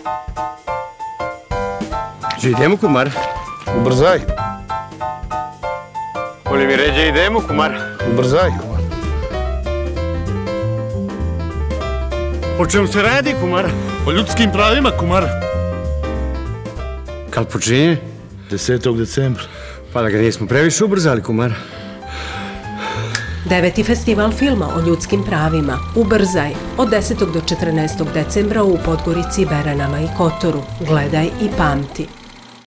Idemo, kumar. Ubrzaj. Voli mi ređe, idemo, kumar. Ubrzaj. O čemu se radi, kumar? O ljudskim pravima, kumar. Kad počinje? 10. decembra. Pa da ga nismo previše ubrzali, kumar. 9. festival filma o ljudskim pravima Ubrzaj od 10. do 14. decembra u Podgorici, Beranama i Kotoru. Gledaj i pamti.